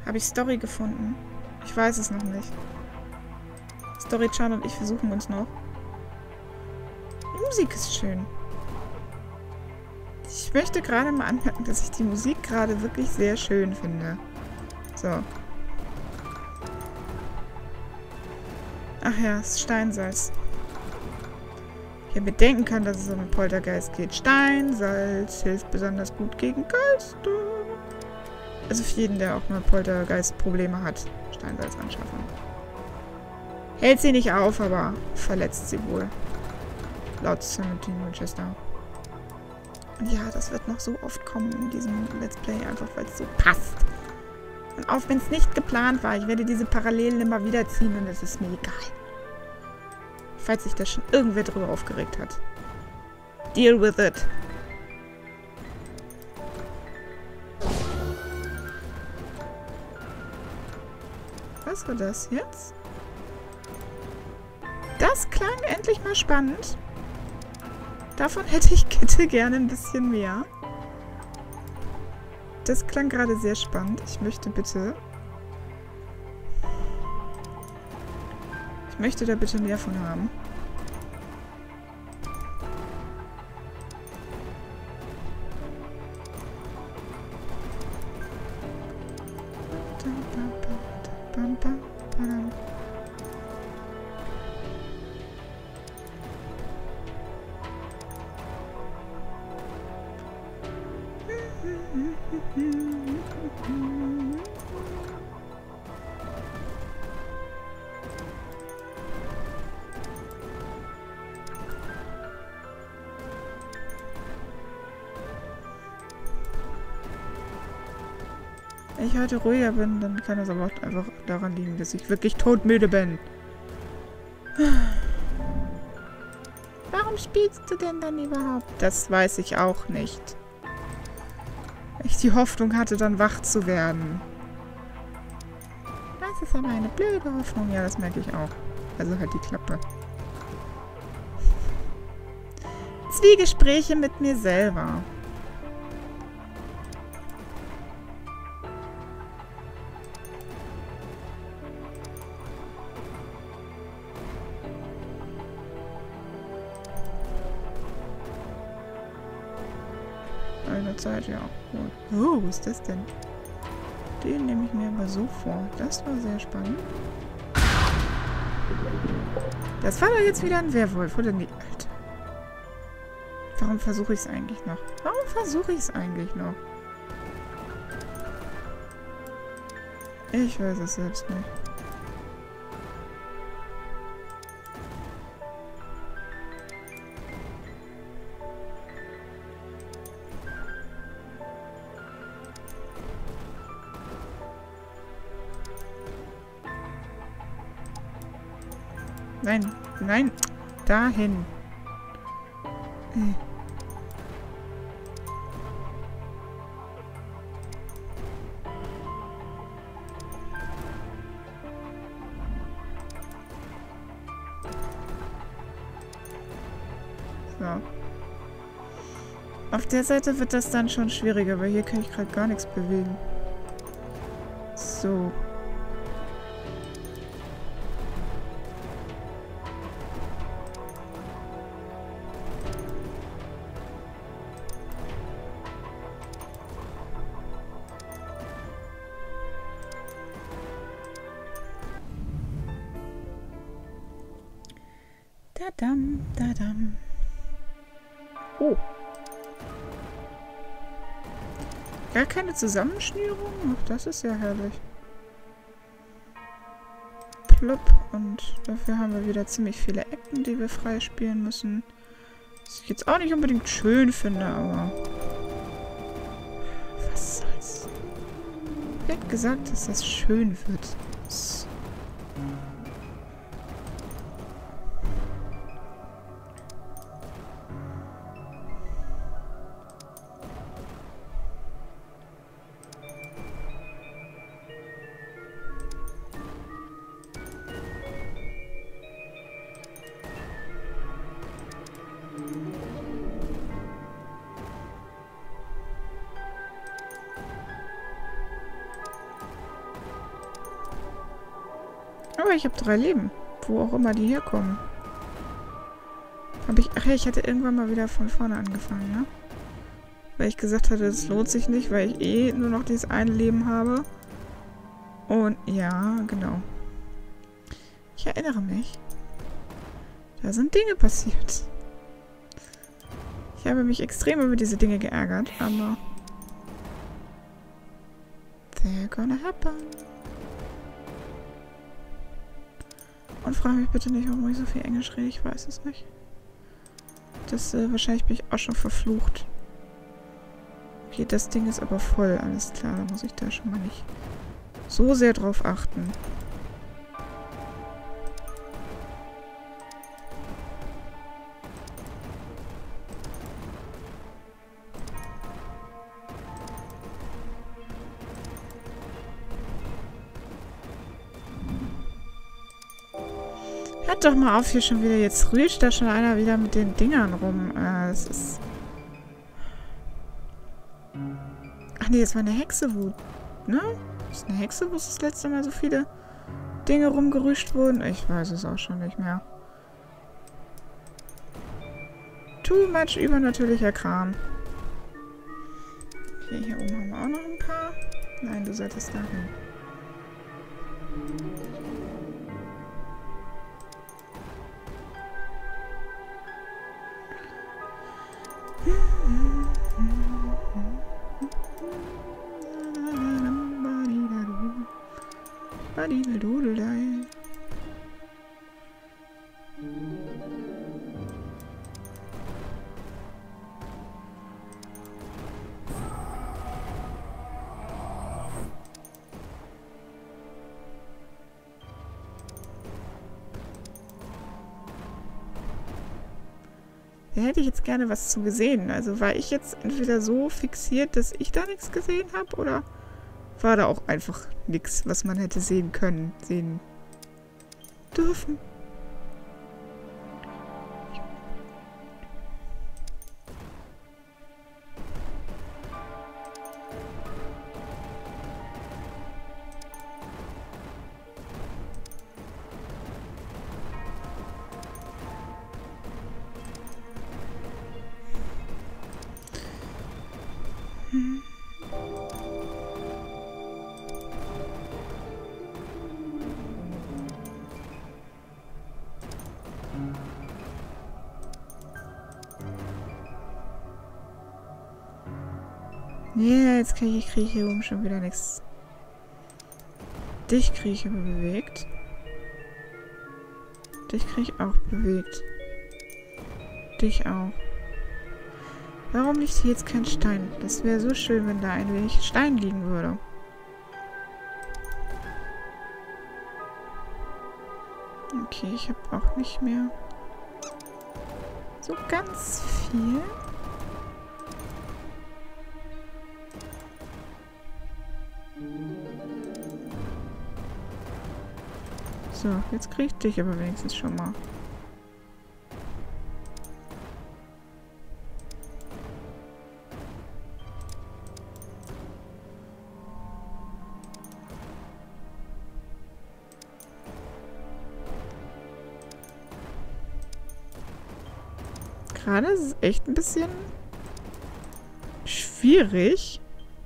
Habe ich Story gefunden? Ich weiß es noch nicht. Story-Chan und ich versuchen uns noch. Die Musik ist schön. Ich möchte gerade mal anmerken, dass ich die Musik gerade wirklich sehr schön finde. So. Ach ja, es ist Steinsalz. Ich hätte mir denken können, dass es um den Poltergeist geht. Steinsalz hilft besonders gut gegen Geister. Also für jeden, der auch mal Poltergeist-Probleme hat. Steinsalz anschaffen. Hält sie nicht auf, aber verletzt sie wohl. Laut Timothy Winchester. Und ja, das wird noch so oft kommen in diesem Let's Play, einfach weil es so passt. Und auch wenn es nicht geplant war, ich werde diese Parallelen immer wieder ziehen und es ist mir egal. Falls sich da schon irgendwer drüber aufgeregt hat. Deal with it. Was war das jetzt? Das klang endlich mal spannend. Davon hätte ich gerne ein bisschen mehr. Das klang gerade sehr spannend. Ich möchte bitte... Ich möchte da bitte mehr von haben. Wenn ich heute ruhiger bin, dann kann es aber auch einfach daran liegen, dass ich wirklich todmüde bin. Warum spielst du denn dann überhaupt? Das weiß ich auch nicht. Ich die Hoffnung hatte, dann wach zu werden. Das ist aber eine blöde Hoffnung. Ja, das merke ich auch. Also halt die Klappe. Zwiegespräche mit mir selber. Eine Zeit, ja. Gut. Oh, was ist das denn? Den nehme ich mir aber so vor. Das war sehr spannend. Das war doch jetzt wieder ein Werwolf, oder nicht? Alter. Warum versuche ich es eigentlich noch? Warum versuche ich es eigentlich noch? Ich weiß es selbst nicht. Nein, nein, dahin. So. Auf der Seite wird das dann schon schwieriger, weil hier kann ich gerade gar nichts bewegen. So. Dadam, dadam. Oh. Gar keine Zusammenschnürung? Ach, das ist ja herrlich. Plupp. Und dafür haben wir wieder ziemlich viele Ecken, die wir freispielen müssen. Was ich jetzt auch nicht unbedingt schön finde, aber... Was soll's? Wer hat gesagt, dass das schön wird? Aber ich habe 3 Leben. Wo auch immer die herkommen. Ach ja, ich hatte irgendwann mal wieder von vorne angefangen, ne? Weil ich gesagt hatte, es lohnt sich nicht, weil ich eh nur noch dieses eine Leben habe. Und ja, genau. Ich erinnere mich. Da sind Dinge passiert. Ich habe mich extrem über diese Dinge geärgert, aber... They're gonna happen. Und frage mich bitte nicht, warum ich so viel Englisch rede. Ich weiß es nicht. Wahrscheinlich bin ich auch schon verflucht. Okay, das Ding ist aber voll. Alles klar, da muss ich da schon mal nicht so sehr drauf achten. Hört doch mal auf hier schon wieder. Jetzt rührt da schon einer wieder mit den Dingern rum. Es ist... Ach nee, das war eine Hexe, wo... Ne? Das ist eine Hexe, wo das letzte Mal so viele Dinge rumgerüscht wurden? Ich weiß es auch schon nicht mehr. Too much übernatürlicher Kram. Okay, hier oben haben wir auch noch ein paar. Nein, du solltest da hin. Da hätte ich jetzt gerne was zu gesehen. Also war ich jetzt entweder so fixiert, dass ich da nichts gesehen habe, oder war da auch einfach nichts, was man hätte sehen können, sehen dürfen? Ja, jetzt kriege ich hier oben schon wieder nichts. Dich kriege ich aber bewegt. Dich kriege ich auch bewegt. Dich auch. Warum liegt hier jetzt kein Stein? Das wäre so schön, wenn da ein wenig Stein liegen würde. Okay, ich habe auch nicht mehr so ganz viel. So, jetzt krieg ich dich aber wenigstens schon mal. Gerade ist es echt ein bisschen schwierig.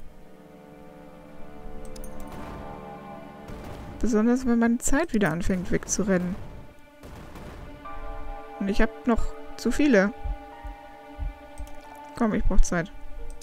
Besonders, wenn meine Zeit wieder anfängt wegzurennen. Und ich habe noch zu viele. Komm, ich brauche Zeit.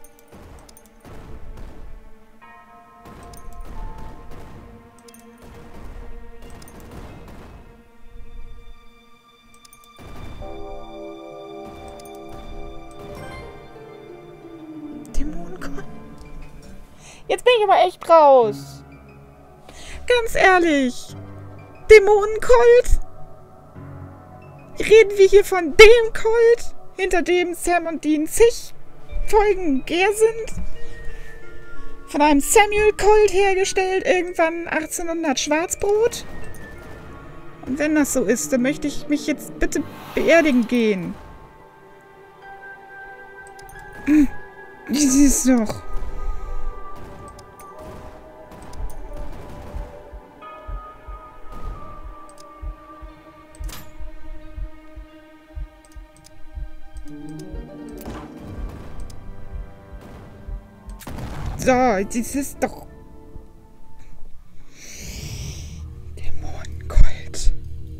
Dämonencolt. Jetzt bin ich aber echt raus. Ganz ehrlich. Dämonencolt? Reden wir hier von dem Colt, hinter dem Sam und Dean zig Folgen her sind? Von einem Samuel Colt hergestellt, irgendwann 1800 Schwarzbrot? Und wenn das so ist, dann möchte ich mich jetzt bitte beerdigen gehen. Wie süß doch. So, das ist doch... Dämonengold.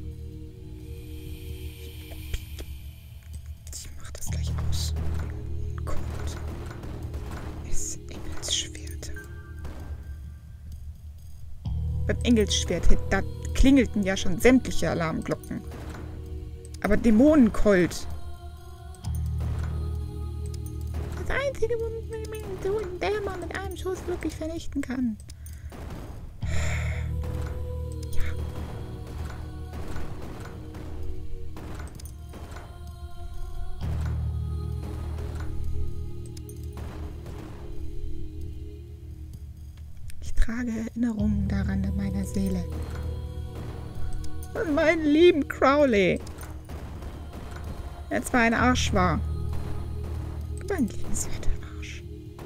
Ich mach das gleich aus. Dämonengold. Ist Engelsschwert. Beim Engelsschwert, da klingelten ja schon sämtliche Alarmglocken. Aber Dämonengold. Das einzige, womit man so einen Dämon mit einem Schuss wirklich vernichten kann. Ja. Ich trage Erinnerungen daran in meiner Seele. An meinen lieben Crowley. Der zwar ein Arsch war. Aber ein liebenswerter Arsch.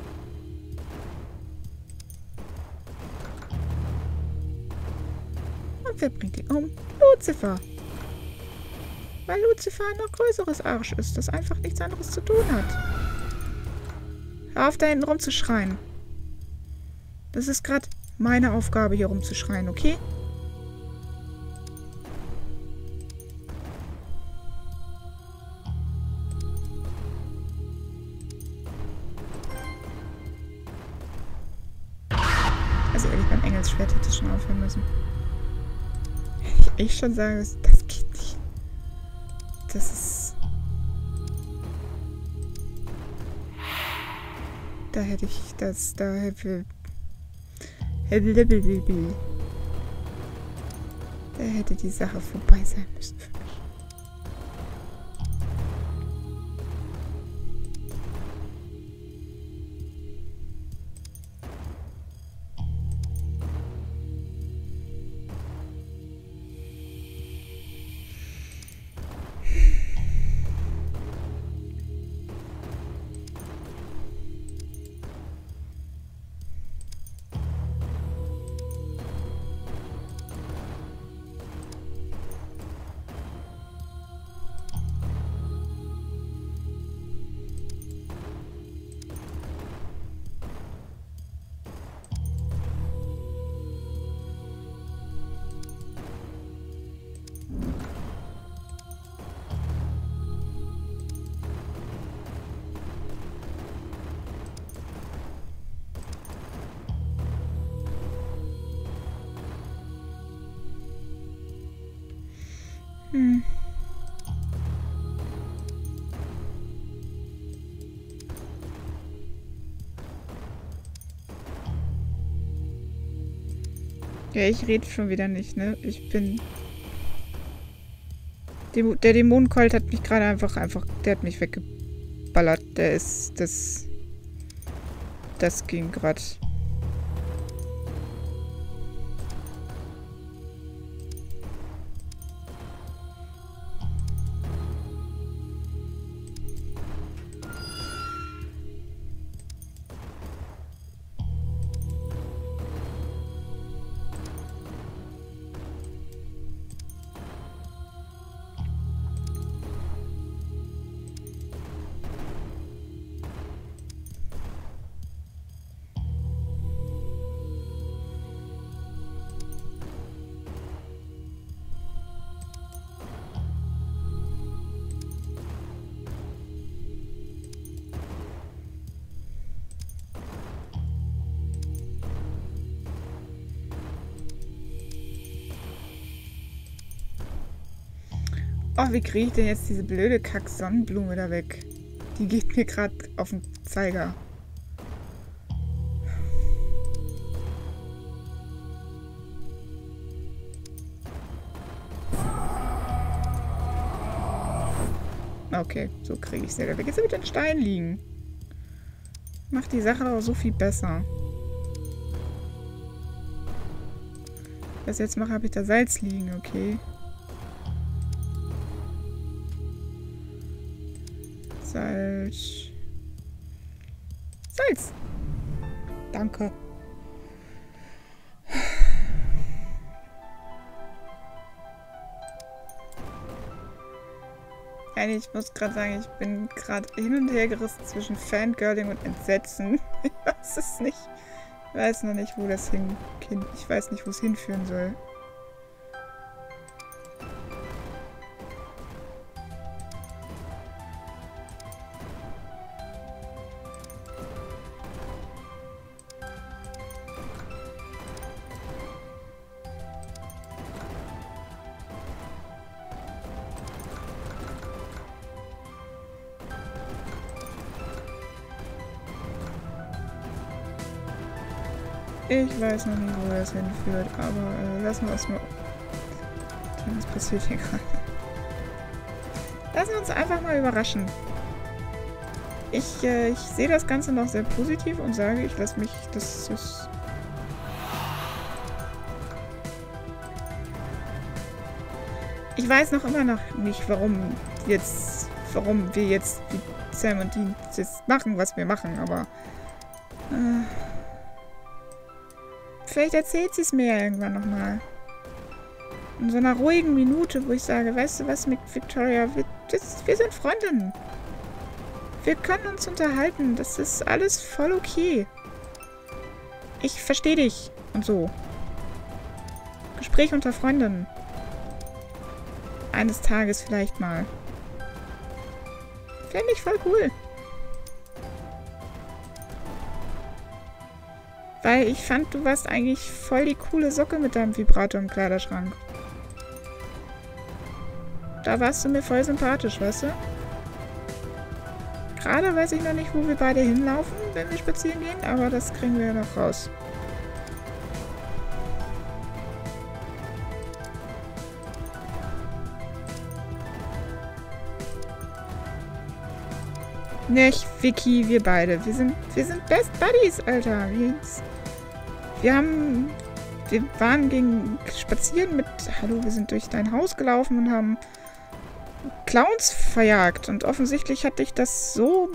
Und wer bringt ihn um? Lucifer. Weil Lucifer ein noch größeres Arsch ist, das einfach nichts anderes zu tun hat. Hör auf, da hinten rumzuschreien. Das ist gerade meine Aufgabe, hier rumzuschreien, okay? Also ehrlich, beim Engelsschwert hätte es schon aufhören müssen. Ich schon sage, das geht nicht. Das ist... Da hätte ich das... Da hätte die Sache vorbei sein müssen für mich. Ja, ich rede schon wieder nicht, ne? Ich bin... Der Dämonencolt hat mich gerade einfach... Der hat mich weggeballert. Der ist... Das ging gerade... Oh, wie kriege ich denn jetzt diese blöde Kack-Sonnenblume da weg? Die geht mir gerade auf den Zeiger. Okay, so kriege ich sie da weg. Jetzt wird ein Stein liegen. Macht die Sache doch so viel besser. Was ich jetzt mache, habe ich da Salz liegen, okay. Salz. Salz. Danke. Ich muss gerade sagen, ich bin gerade hin und her gerissen zwischen Fangirling und Entsetzen. Ich weiß es nicht. Ich weiß noch nicht, wo das ich weiß nicht, wo es hinführen soll. Ich weiß noch nicht, wo das hinführt, aber lassen wir uns mal... Was passiert hier gerade? Lassen wir uns einfach mal überraschen. Ich sehe das Ganze noch sehr positiv und sage, ich lasse mich... Das ist... Ich weiß noch immer noch nicht, warum wir jetzt wie Sam und Dean jetzt machen, was wir machen, aber... Vielleicht erzählt sie es mir ja irgendwann nochmal. In so einer ruhigen Minute, wo ich sage, weißt du was, mit Victoria, wir sind Freundinnen. Wir können uns unterhalten. Das ist alles voll okay. Ich verstehe dich. Und so. Gespräch unter Freundinnen. Eines Tages vielleicht mal. Fände ich voll cool. Weil ich fand, du warst eigentlich voll die coole Socke mit deinem Vibrator im Kleiderschrank. Da warst du mir voll sympathisch, weißt du? Gerade weiß ich noch nicht, wo wir beide hinlaufen, wenn wir spazieren gehen, aber das kriegen wir ja noch raus. Nicht, Vicky, wir beide. Wir sind Best Buddies, Alter. Wir waren spazieren mit... Hallo, wir sind durch dein Haus gelaufen und haben Clowns verjagt. Und offensichtlich hat dich das so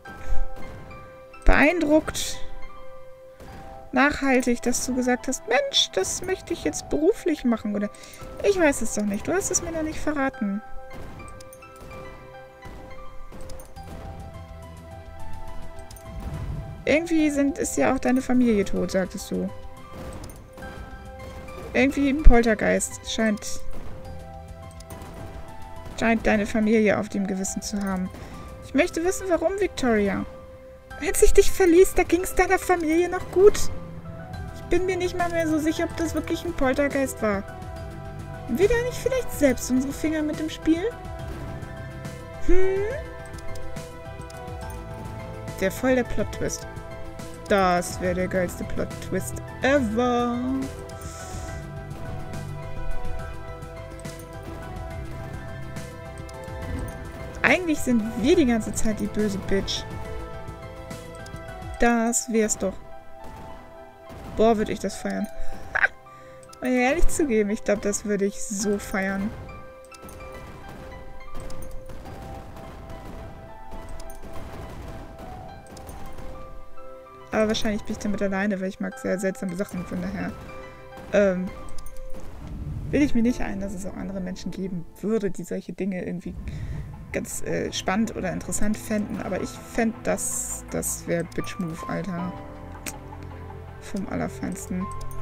beeindruckt, nachhaltig, dass du gesagt hast, Mensch, das möchte ich jetzt beruflich machen. Oder ich weiß es doch nicht. Du hast es mir noch nicht verraten. Irgendwie ist ja auch deine Familie tot, sagtest du. Irgendwie ein Poltergeist scheint deine Familie auf dem Gewissen zu haben. Ich möchte wissen, warum, Victoria. Als ich dich verließ, da ging es deiner Familie noch gut. Ich bin mir nicht mal mehr so sicher, ob das wirklich ein Poltergeist war. Haben wir da nicht vielleicht selbst unsere Finger mit im Spiel? Der voll der Plot-Twist. Das wäre der geilste Plot-Twist ever. Eigentlich sind wir die ganze Zeit die böse Bitch. Das wär's doch. Boah, würde ich das feiern. Mal ehrlich zugeben, ich glaube, das würde ich so feiern. Aber wahrscheinlich bin ich damit alleine, weil ich mag sehr seltsame Sachen. Von daher will ich mir nicht ein, dass es auch andere Menschen geben würde, die solche Dinge irgendwie ganz spannend oder interessant fänden. Aber ich fände, das wäre Bitch-Move, Alter. Vom Allerfeinsten.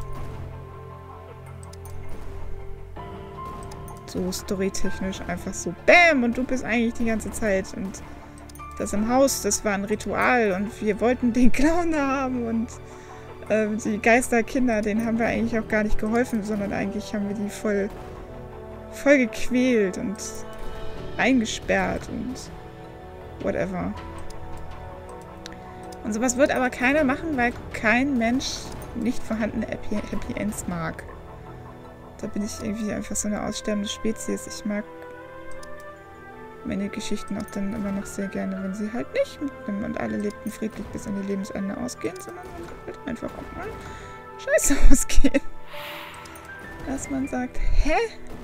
So storytechnisch einfach so BÄM! Und du bist eigentlich die ganze Zeit. Und das im Haus, das war ein Ritual. Und wir wollten den Clown da haben. Und die Geisterkinder, denen haben wir eigentlich auch gar nicht geholfen, sondern eigentlich haben wir die voll gequält und eingesperrt und whatever. Und sowas wird aber keiner machen, weil kein Mensch nicht vorhandene Happy Ends mag. Da bin ich irgendwie einfach so eine aussterbende Spezies. Ich mag meine Geschichten auch dann immer noch sehr gerne, wenn sie halt nicht mitnehmen und alle lebten friedlich bis an ihr Lebensende ausgehen, sondern halt einfach auch mal scheiße ausgehen. Dass man sagt, hä?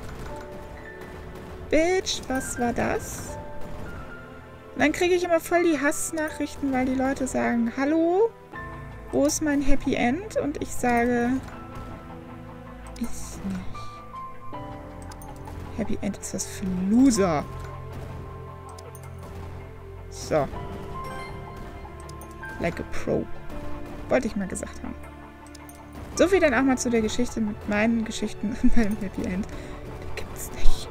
Bitch, was war das? Und dann kriege ich immer voll die Hassnachrichten, weil die Leute sagen, hallo, wo ist mein Happy End? Und ich sage, ist nicht. Happy End ist was für Loser. So. Like a Pro. Wollte ich mal gesagt haben. So viel dann auch mal zu der Geschichte mit meinen Geschichten beim Happy End. Die gibt's nicht.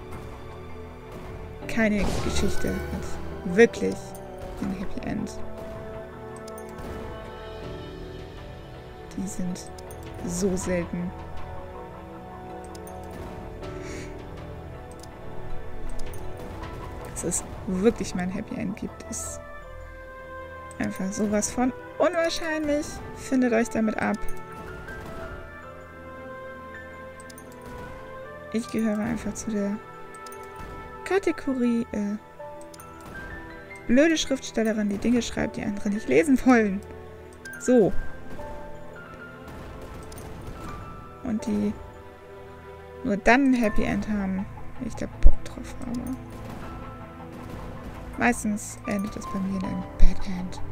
Keine Geschichte hat wirklich ein Happy End. Die sind so selten. Dass es wirklich mein Happy End gibt, ist einfach sowas von unwahrscheinlich. Findet euch damit ab. Ich gehöre einfach zu der Kategorie blöde Schriftstellerin, die Dinge schreibt, die andere nicht lesen wollen. So. Und die nur dann ein Happy End haben, wenn ich da Bock drauf habe. Meistens endet das bei mir in einem Bad End.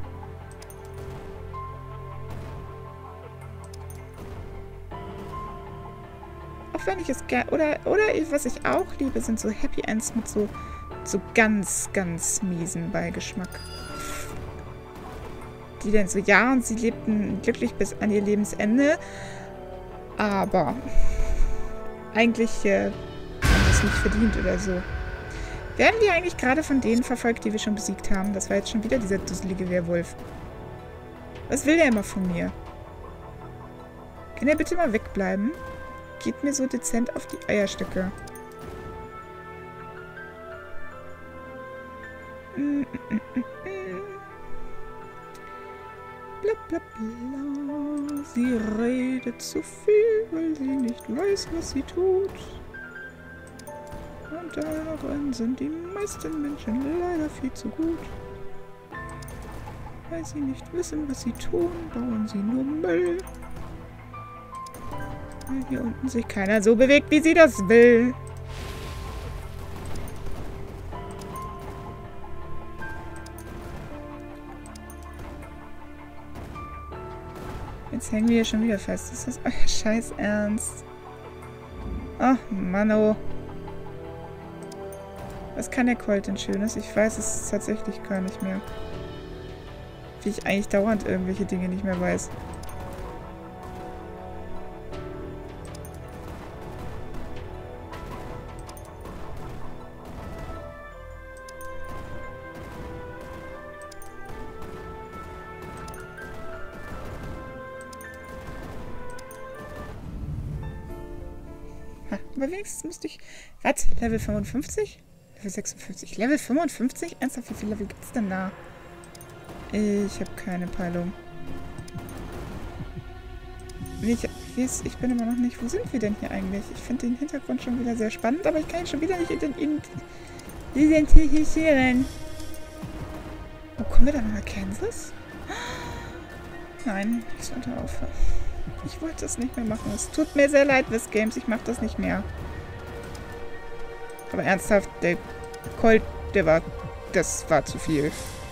Auch wenn ich es gerne... Oder was ich auch liebe, sind so Happy Ends mit so ganz, ganz miesen Beigeschmack. Die dann so, ja, und sie lebten glücklich bis an ihr Lebensende, aber eigentlich haben sie es nicht verdient oder so. Werden wir eigentlich gerade von denen verfolgt, die wir schon besiegt haben? Das war jetzt schon wieder dieser dusselige Werwolf. Was will der immer von mir? Kann er bitte mal wegbleiben? Geht mir so dezent auf die Eierstöcke. Bla bla bla. Sie redet zu viel, weil sie nicht weiß, was sie tut. Und darin sind die meisten Menschen leider viel zu gut. Weil sie nicht wissen, was sie tun, bauen sie nur Müll. Weil hier unten sich keiner so bewegt, wie sie das will. Jetzt hängen wir hier schon wieder fest. Ist das euer Scheiß Ernst? Ach, Mann, oh. Was kann der Colt denn Schönes? Ich weiß es tatsächlich gar nicht mehr. Wie ich eigentlich dauernd irgendwelche Dinge nicht mehr weiß. Ha, aber wenigstens musste ich... Was? Level 55? Level 56. Level 55? Ernsthaft, wie viele Level gibt es denn da? Ich habe keine Peilung. Ich bin immer noch nicht... Wo sind wir denn hier eigentlich? Ich finde den Hintergrund schon wieder sehr spannend, aber ich kann ihn schon wieder nicht identifizieren. Wo kommen wir dann nach Kansas? Nein, ich sollte aufhören. Ich wollte das nicht mehr machen. Es tut mir sehr leid, Wiz Games. Ich mache das nicht mehr. Aber ernsthaft, der Colt, das war zu viel.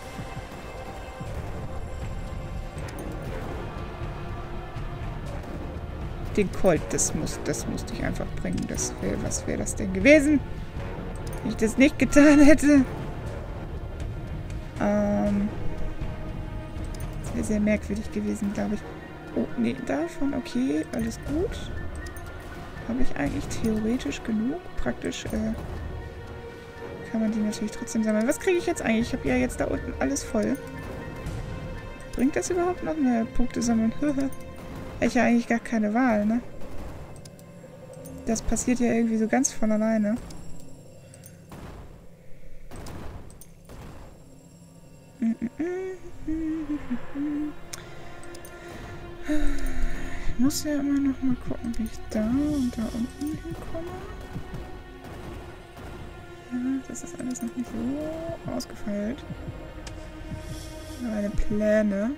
Den Colt, das musste ich einfach bringen. Was wäre das denn gewesen, wenn ich das nicht getan hätte? Das wäre sehr merkwürdig gewesen, glaube ich. Oh, nee, davon, okay, alles gut. Habe ich eigentlich theoretisch genug? Praktisch, kann man die natürlich trotzdem sammeln. Was kriege ich jetzt eigentlich? Ich habe ja jetzt da unten alles voll. Bringt das überhaupt noch mehr Punkte sammeln? Ich habe eigentlich gar keine Wahl, ne? Das passiert ja irgendwie so ganz von alleine. Ich muss ja immer noch mal gucken, wie ich da und da unten hinkomme. Ja, das ist alles noch nicht so ausgefeilt. Meine Pläne.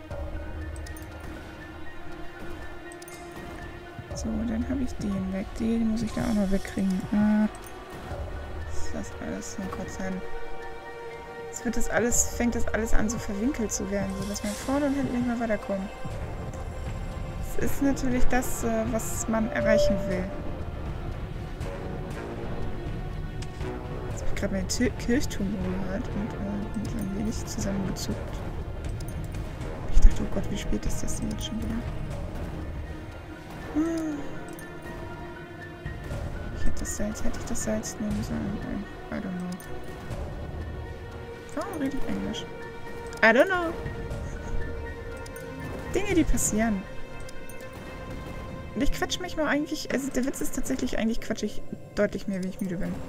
So, dann habe ich den weg. Den muss ich da auch noch wegkriegen. Ist das alles so Gott sein. Jetzt fängt das alles an, so verwinkelt zu werden, so dass man vorne und hinten nicht mehr weiterkommt. Das ist natürlich das, was man erreichen will. Jetzt habe ich gerade meinen Kirchturm gehört und ein wenig zusammengezuckt. Ich dachte Oh Gott, wie spät ist das denn jetzt schon wieder? Hätte ich das Salz nehmen sollen? I don't know. Warum rede ich Englisch? I don't know. Dinge, die passieren. Und ich quatsch mich mal eigentlich... Also der Witz ist tatsächlich, eigentlich quatsch ich deutlich mehr, wenn ich müde bin.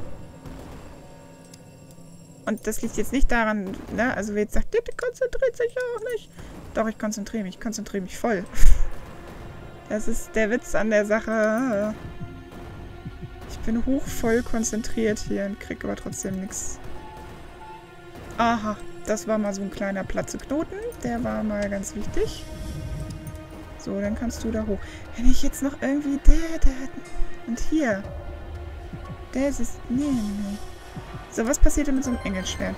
Und das liegt jetzt nicht daran, ne? Also wer jetzt sagt, der konzentriert sich ja auch nicht. Doch, ich konzentriere mich voll. Das ist der Witz an der Sache. Ich bin hochvoll konzentriert hier und krieg aber trotzdem nichts. Aha, das war mal so ein kleiner Platzeknoten. Der war mal ganz wichtig. So, dann kannst du da hoch. Wenn ich jetzt noch irgendwie der und hier. Der ist es. Nee. So, was passiert denn mit so einem Engelsschwert?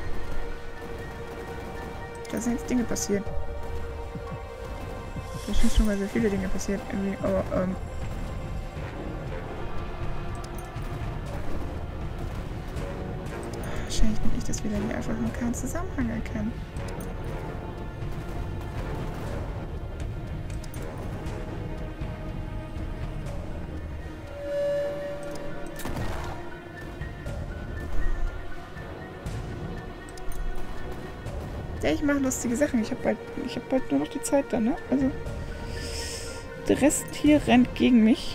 Da sind jetzt Dinge passiert. Da sind schon mal sehr viele Dinge passiert. Irgendwie, aber, wahrscheinlich bin ich das wieder hier einfach nur keinen Zusammenhang erkennen. Ja, ich mache lustige Sachen. Ich habe bald nur noch die Zeit dann, ne? Also, der Rest hier rennt gegen mich.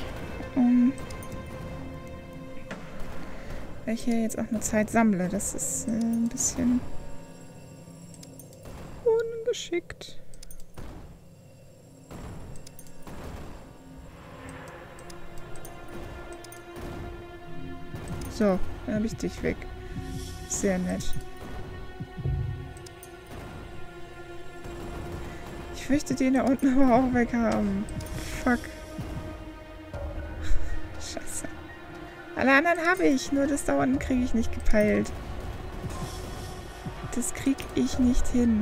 Weil ich hier jetzt auch nur Zeit sammle. Das ist ein bisschen ungeschickt. So, dann habe ich dich weg. Sehr nett. Ich möchte den da unten aber auch weg haben. Fuck. Scheiße. Alle anderen habe ich, nur das da unten kriege ich nicht gepeilt. Das kriege ich nicht hin.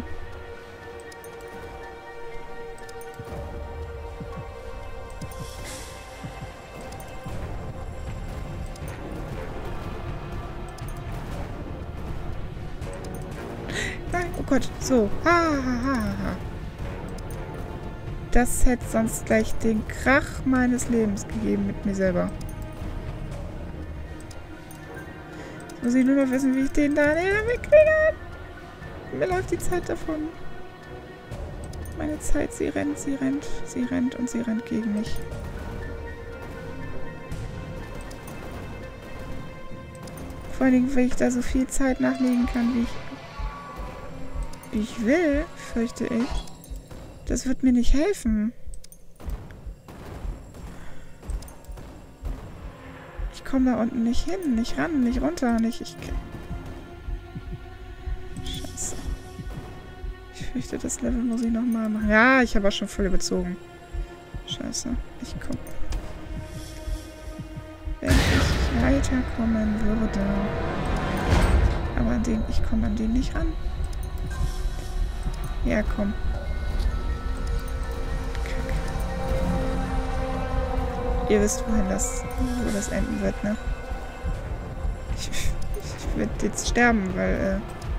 Nein, oh Gott, so. Ha. Das hätte sonst gleich den Krach meines Lebens gegeben mit mir selber. Jetzt muss ich nur noch wissen, wie ich den da wegkriege. Mir läuft die Zeit davon. Meine Zeit, sie rennt und sie rennt gegen mich. Vor allen Dingen, weil ich da so viel Zeit nachlegen kann, wie ich will, fürchte ich. Das wird mir nicht helfen. Ich komme da unten nicht hin, nicht ran, nicht runter, Scheiße. Ich fürchte, das Level muss ich nochmal machen. Ja, ich habe auch schon voll überzogen. Scheiße. Ich komme. Wenn ich weiterkommen würde. Aber ich komme an den nicht ran. Ja, komm. Ihr wisst, wo das enden wird, ne? Ich werde jetzt sterben, weil,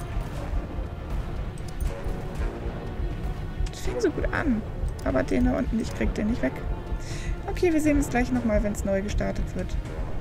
das fing so gut an. Aber den da unten, ich krieg den nicht weg. Okay, wir sehen uns gleich nochmal, wenn es neu gestartet wird.